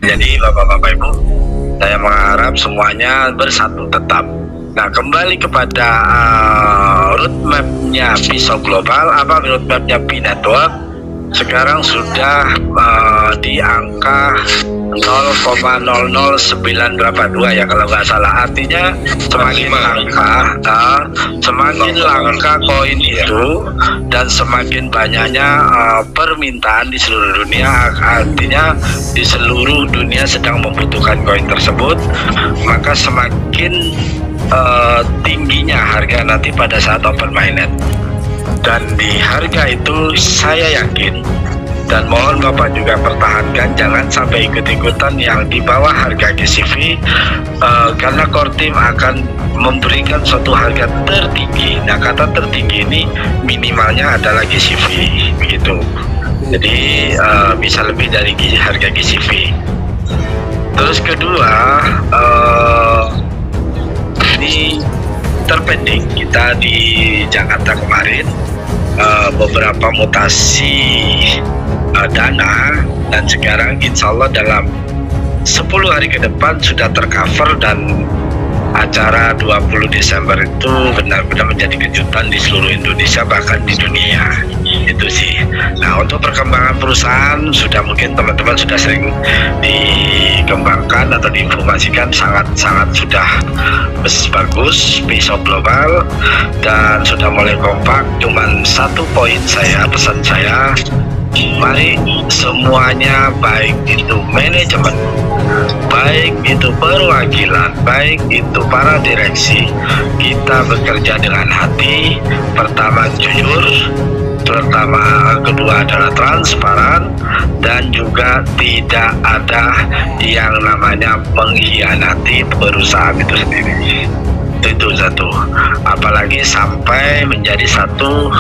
Jadi Bapak-Bapak Ibu, saya mengharap semuanya bersatu tetap. Nah, kembali kepada roadmapnya Pisau Global, apa roadmapnya Pi Network? Sekarang sudah di angka 0,009 berapa 2 ya kalau nggak salah. Artinya semakin langka koin itu dan semakin banyaknya permintaan di seluruh dunia, artinya di seluruh dunia sedang membutuhkan koin tersebut, maka semakin tingginya harga nanti pada saat open mainnet. Dan di harga itu saya yakin, dan mohon Bapak juga pertahankan, jangan sampai ikut-ikutan yang di bawah harga GCV, karena core team akan memberikan suatu harga tertinggi. Nah, kata tertinggi ini minimalnya adalah GCV begitu. Jadi bisa lebih dari harga GCV. Terus kedua, ini terpending kita di Jakarta kemarin, beberapa mutasi dana, dan sekarang insya Allah dalam 10 hari ke depan sudah tercover, dan acara 20 Desember itu benar-benar menjadi kejutan di seluruh Indonesia, bahkan di dunia. Itu sih. Nah, untuk perkembangan perusahaan sudah mungkin teman-teman sudah sering dikembangkan atau diinformasikan, sangat sudah bagus Pisau Global, dan sudah mulai kompak. Cuman satu poin pesan saya, mari semuanya, baik itu manajemen, baik itu perwakilan, baik itu para direksi, kita bekerja dengan hati. Pertama jujur, kedua adalah transparan, dan juga tidak ada yang namanya mengkhianati perusahaan itu sendiri. Itu satu, apalagi sampai menjadi satu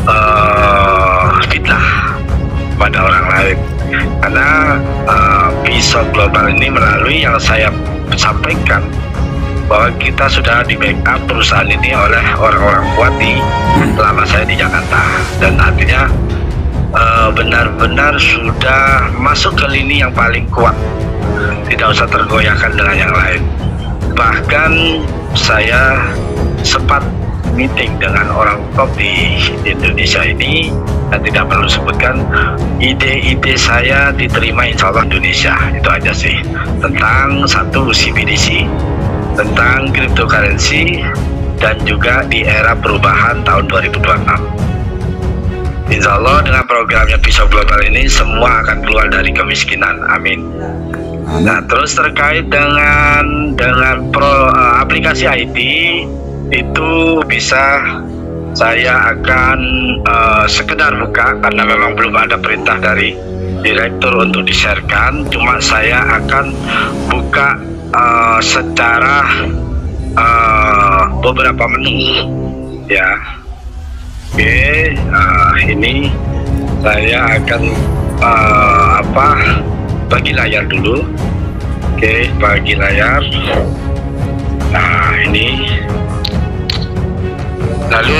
fitnah pada orang lain. Karena Pisau Global ini melalui yang saya sampaikan, bahwa kita sudah di backup perusahaan ini oleh orang-orang kuat selama saya di Jakarta, dan artinya benar-benar sudah masuk ke lini yang paling kuat, tidak usah tergoyahkan dengan yang lain. Bahkan saya sempat meeting dengan orang top di Indonesia ini, dan tidak perlu sebutkan, ide-ide saya diterima insya Allah Indonesia. Itu aja sih, tentang satu CBDC, tentang cryptocurrency, dan juga di era perubahan tahun 2026. Insya Allah dengan programnya Pisau Global ini semua akan keluar dari kemiskinan, amin. Nah, terus terkait dengan aplikasi IT itu bisa saya akan sekedar buka, karena memang belum ada perintah dari direktur untuk di-sharekan. Cuma saya akan buka secara beberapa menu ya. Oke, ini saya akan bagi layar dulu. Oke, bagi layar. Nah, ini lalu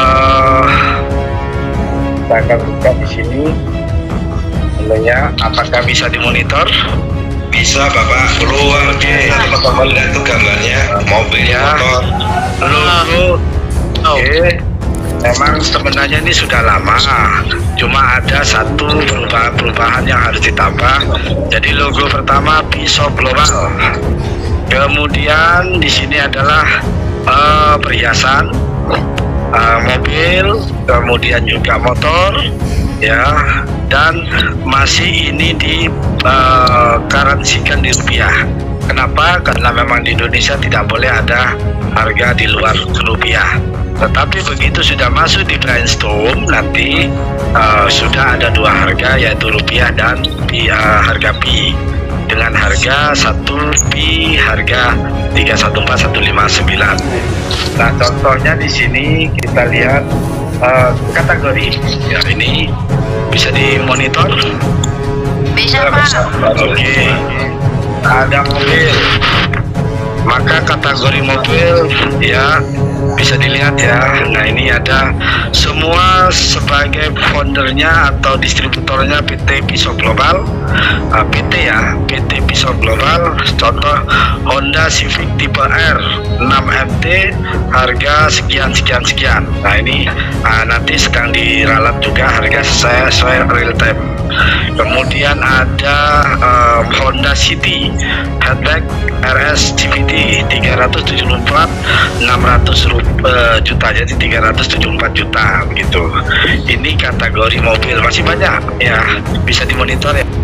kita akan buka di sini menunya. Apakah bisa dimonitor? Bisa Bapak, keluar teman-teman, lihat tuh gambarnya, mobil, motor, logo. Oke, memang sebenarnya ini sudah lama, cuma ada satu perubahan yang harus ditambah. Jadi logo pertama Pisau Global, kemudian di sini adalah perhiasan, mobil, kemudian juga motor ya, dan masih ini di karansikan di rupiah. Kenapa? Karena memang di Indonesia tidak boleh ada harga di luar rupiah. Tetapi begitu sudah masuk di brainstorm, nanti sudah ada dua harga, yaitu rupiah dan harga Pi. Dengan harga 1 Pi, harga 314159. Nah, contohnya di sini kita lihat kategori ya, ini bisa dimonitor. Bisa Pak. Oke, ada mobil, maka kategori mobil ya bisa dilihat ya. Nah ini ada semua sebagai foundernya atau distributornya PT Pisau Global, PT ya, PT Pisau Global. Contoh Honda Civic tipe R 6MT harga sekian. Nah ini nanti sedang diralat juga harga sesuai real time. Kemudian ada Honda City hatchback RS CVT 374 600 juta, jadi 374 juta begitu. Ini kategori mobil, masih banyak ya, bisa dimonitor ya,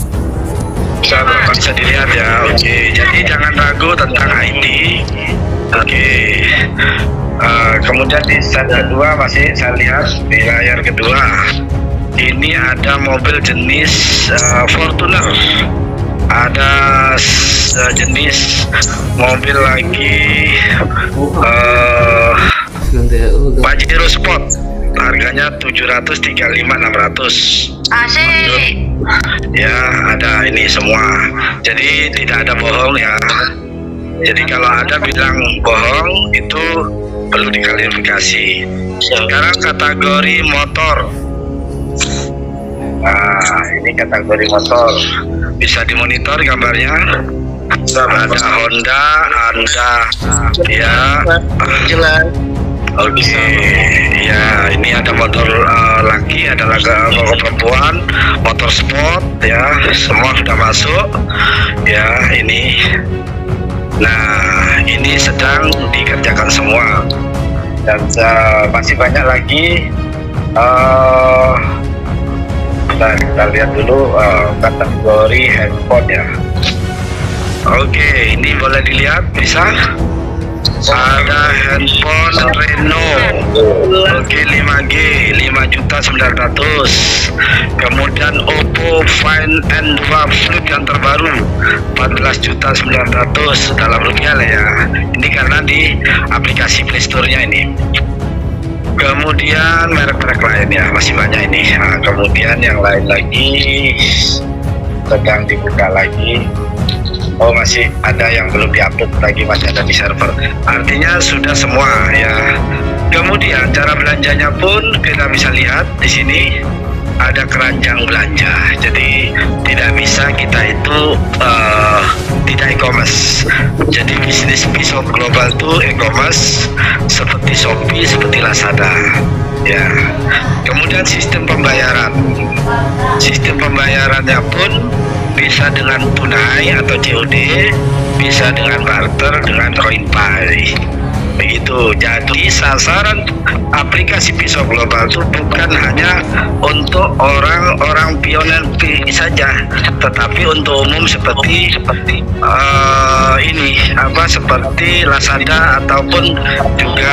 bisa dilihat ya. Oke, jadi jangan ragu tentang ID. Oke. Kemudian di set kedua masih saya lihat di layar kedua ini ada mobil jenis Fortuner, ada jenis mobil lagi Pajero Sport, harganya 735.600. Asik. Ya, ada ini semua. Jadi tidak ada bohong ya. Jadi kalau ada bilang bohong itu perlu diklarifikasi. Sekarang kategori motor. Nah, ini kategori motor. Bisa dimonitor gambarnya. Ada Honda, ya. Oke, ya ini ada motor laki, ada motor perempuan, motor sport, ya semua sudah masuk, ya ini. Nah ini sedang dikerjakan semua dan masih banyak lagi. Kita lihat dulu kategori handphone ya. Oke, ini boleh dilihat, bisa. Ada handphone Reno, oke 5G 5.900.000. Kemudian Oppo Find N2 Flip yang terbaru 14.900.000 dalam rupiah lah ya. Ini karena di aplikasi Play Store-nya ini. Kemudian merek-merek lain ya masih banyak ini. Nah, kemudian yang lain lagi sedang dibuka lagi. Oh masih ada yang belum diupload lagi, masih ada di server. Artinya sudah semua ya. Kemudian cara belanjanya pun kita bisa lihat di sini ada keranjang belanja. Jadi tidak bisa kita itu tidak e-commerce. Jadi bisnis Pisau Global itu e-commerce seperti Shopee, seperti Lazada. Ya. Kemudian sistem pembayaran. Sistem pembayarannya pun bisa dengan tunai atau COD, bisa dengan barter, dengan Coinpay. Begitu. Jadi sasaran aplikasi Pisau Global itu bukan hanya untuk orang-orang pioner saja, tetapi untuk umum seperti ini seperti Lazada ataupun juga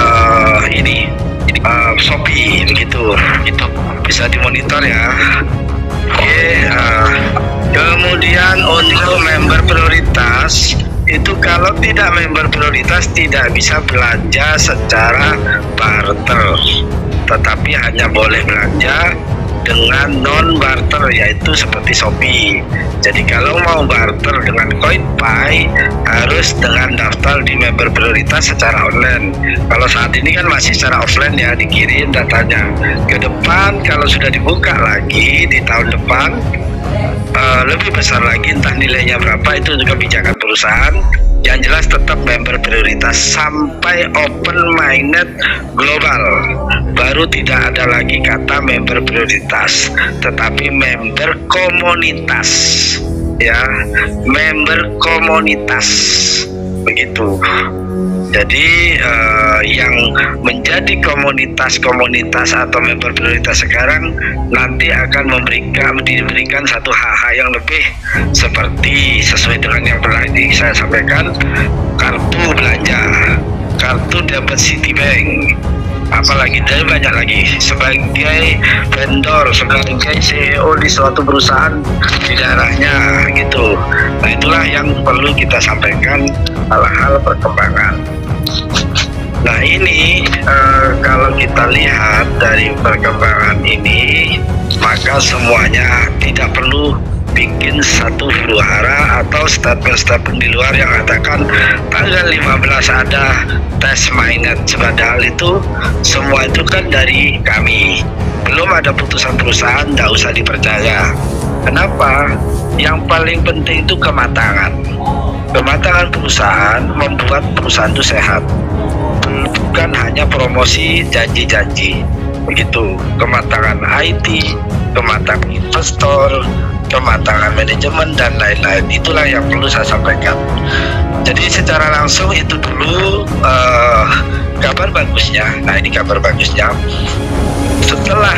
Shopee begitu. Itu bisa dimonitor ya. Oke. Kemudian untuk member prioritas itu kalau tidak member prioritas tidak bisa belanja secara barter, tetapi hanya boleh belanja dengan non barter, yaitu seperti Shopee. Jadi kalau mau barter dengan Coinpay harus dengan daftar di member prioritas secara online. Kalau saat ini kan masih secara offline ya, dikirim datanya. Ke depan kalau sudah dibuka lagi di tahun depan lebih besar lagi, entah nilainya berapa itu juga kebijakan perusahaan. Yang jelas tetap member prioritas sampai open mainnet global, baru tidak ada lagi kata member prioritas, tetapi member komunitas ya, member komunitas begitu. Jadi yang menjadi komunitas atau member prioritas sekarang nanti akan diberikan satu hak yang lebih, seperti sesuai dengan yang pernah saya sampaikan, kartu belanja, kartu debit Citibank, apalagi dari banyak lagi. Sebagai vendor, sebagai CEO di suatu perusahaan di daerahnya gitu. Nah itulah yang perlu kita sampaikan, hal-hal perkembangan. Nah ini kalau kita lihat dari perkembangan ini, maka semuanya tidak perlu bikin satu huru-hara atau statement-statement di luar yang katakan tanggal 15 ada tes mainnet, padahal itu semua itu kan dari kami. Belum ada putusan perusahaan, tidak usah dipercaya. Kenapa? Yang paling penting itu kematangan. Kematangan perusahaan membuat perusahaan itu sehat, bukan hanya promosi janji-janji. Begitu, kematangan IT, kematangan investor, kematangan manajemen dan lain-lain. Itulah yang perlu saya sampaikan. Jadi secara langsung itu dulu kabar bagusnya. Nah, ini kabar bagusnya. Setelah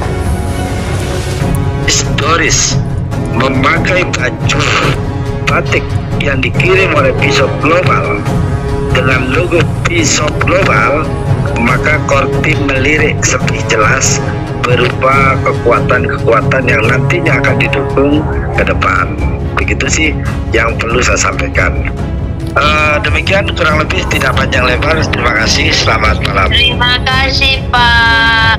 Doris memakai baju batik yang dikirim oleh P-shop Global dengan logo P-shop Global, maka Kortim melirik lebih jelas berupa kekuatan-kekuatan yang nantinya akan didukung ke depan. Begitu sih yang perlu saya sampaikan. Demikian kurang lebih, tidak panjang lebar. Terima kasih, selamat malam. Terima kasih Pak.